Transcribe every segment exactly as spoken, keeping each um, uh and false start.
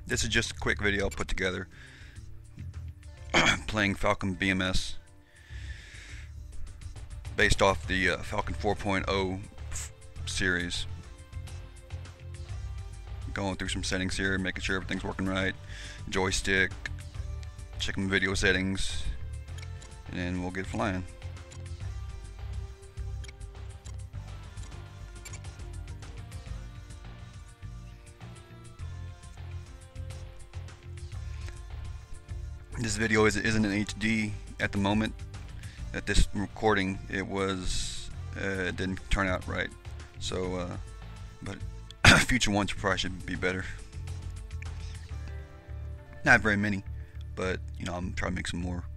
This is just a quick video I'll put together playing FalconBMS based off the uh, Falcon four point oh series. Going through some settings here, making sure everything's working right. Joystick, checking video settings, and then we'll get flying. This video is, isn't in H D at the moment. At this recording, it was uh, it didn't turn out right. So, uh, but future ones probably should be better. Not very many, but you know, I'm trying to make some more.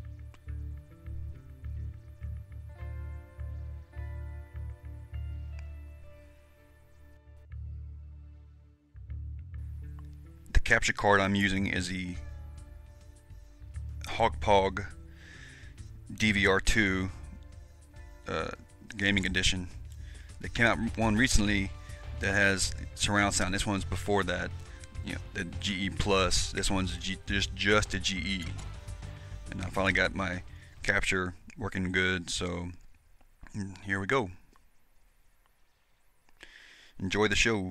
The capture card I'm using is the Hogpog D V R two uh, gaming edition. They came out one recently that has surround sound. This one's before that, you know, the G E Plus. This one's G just just a G E, and I finally got my capture working good. So here we go. Enjoy the show.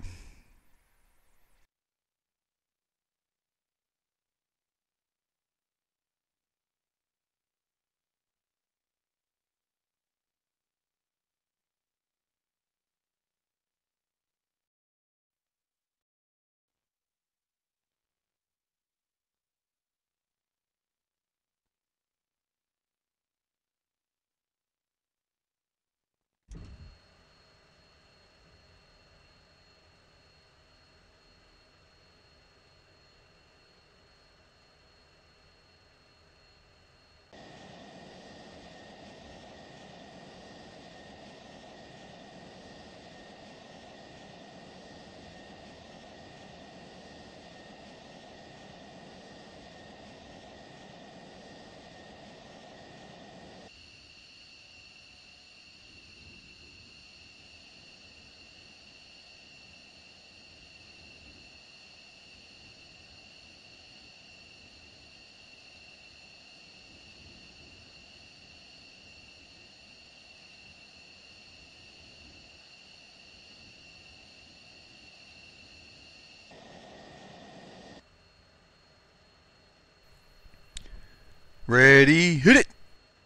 Ready, hit it!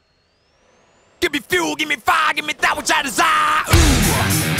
Give me fuel, give me fire, give me that which I desire. Ooh.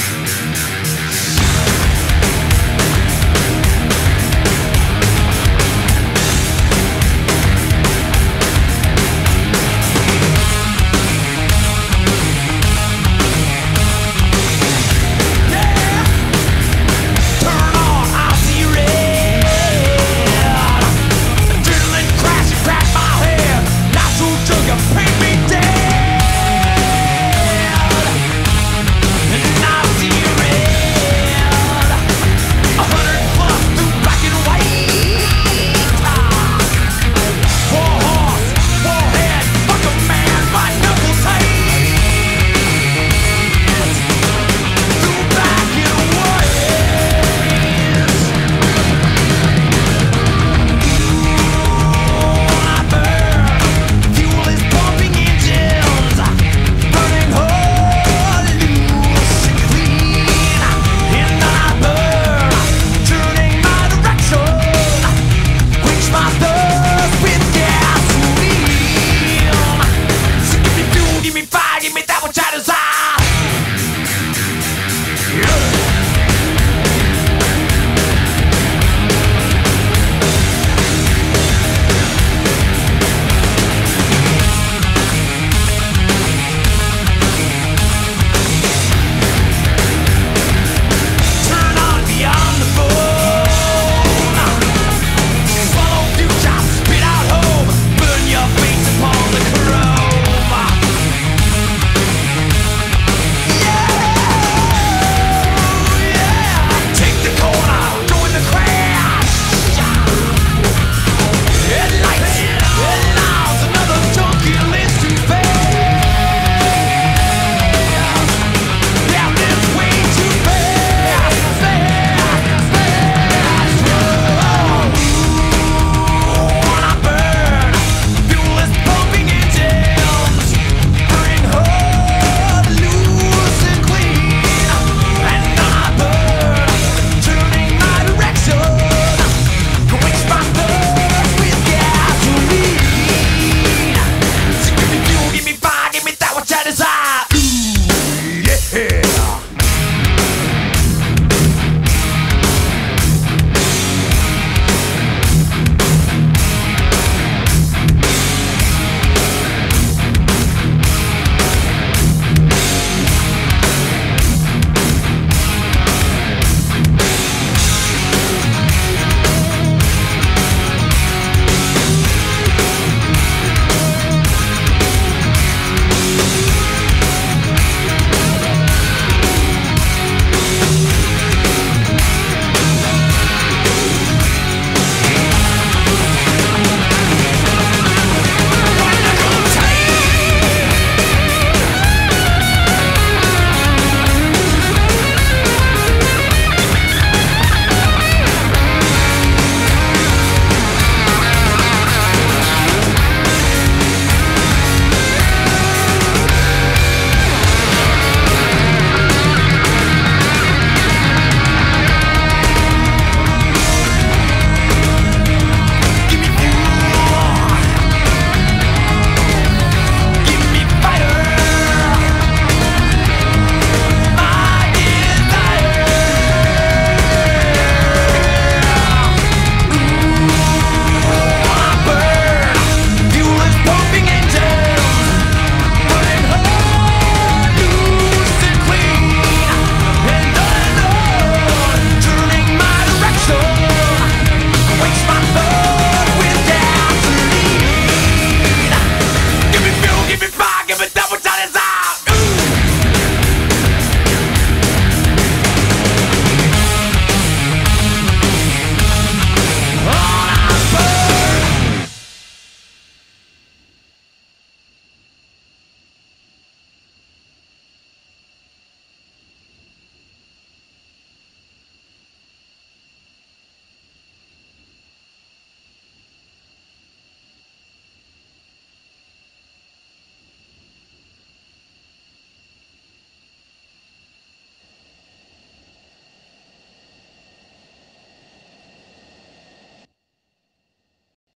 My